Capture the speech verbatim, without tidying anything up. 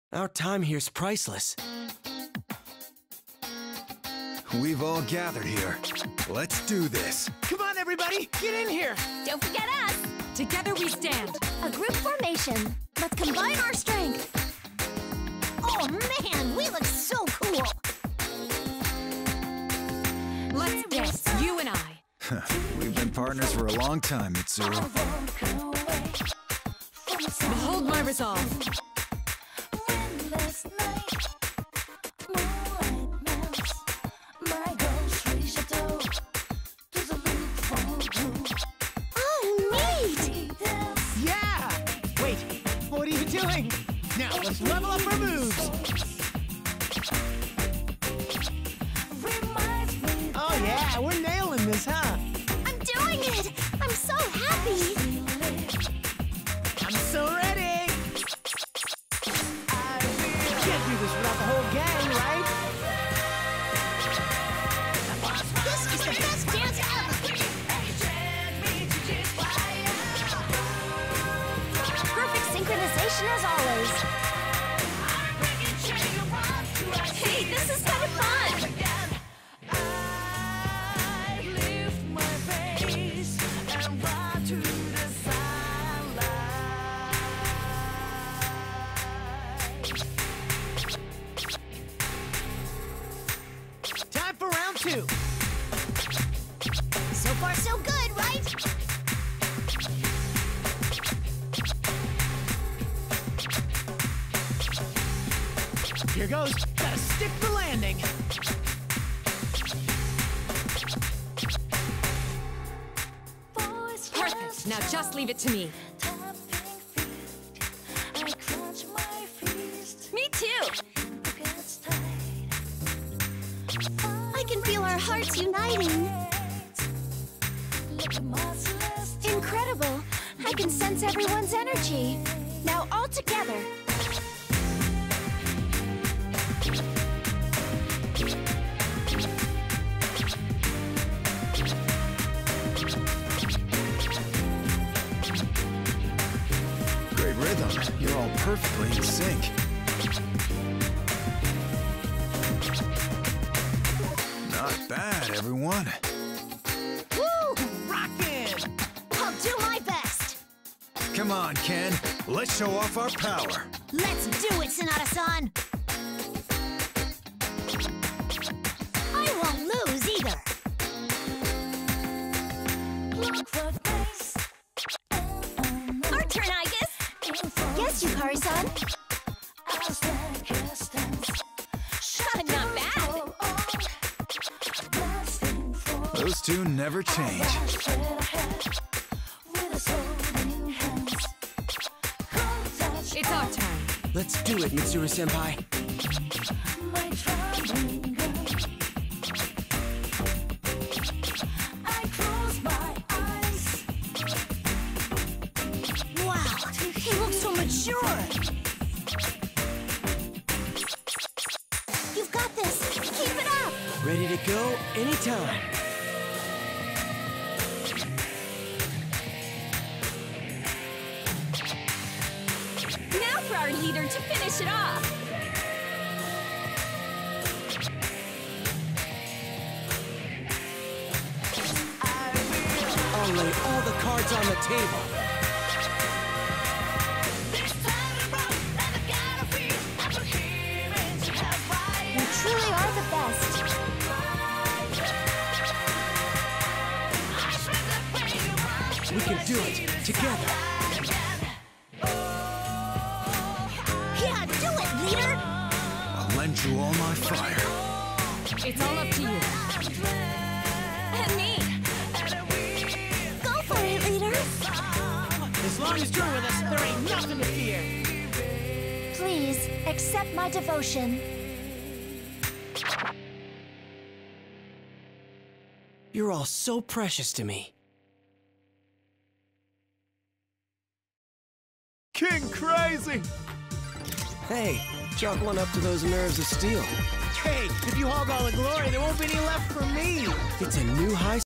Our time here's priceless. We've all gathered here. Let's do this. Come on, everybody, get in here. Don't forget us. Together we stand. A group formation. Let's combine our strength. Oh man, we look so cool. Let's dance, you and I. We've been partners for a long time, Mitsuru. Behold my resolve. Doing. Now let's level up our moves. Oh yeah, we're nailing this, huh? I'm doing it! I'm so happy! I'm so ready! Can't do this without the whole gang, right? This is the best dance ever! Perfect synchronization as always. Hey, this is kind of fun! Time for round two. So far, so good, right? Here goes. Gotta stick the landing. Perfect. Now just leave it to me. Me too. I can feel our hearts uniting. Incredible. I can sense everyone's energy. Now all together. Great rhythm. You're all perfectly in sync. Not bad, everyone. Woo! Rockin'! I'll do my best. Come on, Ken. Let's show off our power. Let's do it, Sonata-san. I won't lose either. Our turn, I guess. Yes, Yukari-san. Not bad. Those two never change. It's our turn. Let's do it, Mitsuru-senpai. Wow, he looks so mature. You've got this. Keep it up. Ready to go anytime. Now for our leader to finish it off. I'll lay all the cards on the table. You truly are the best. We can do it together. Yeah, do it, leader. I'll lend you all my fire. It's all up to you. And me. Go for it, leader. As long as you're with us, there ain't nothing to fear. Please, accept my devotion. You're all so precious to me. King Crazy! Hey, chalk one up to those nerves of steel. Hey, if you hog all the glory, there won't be any left for me. It's a new high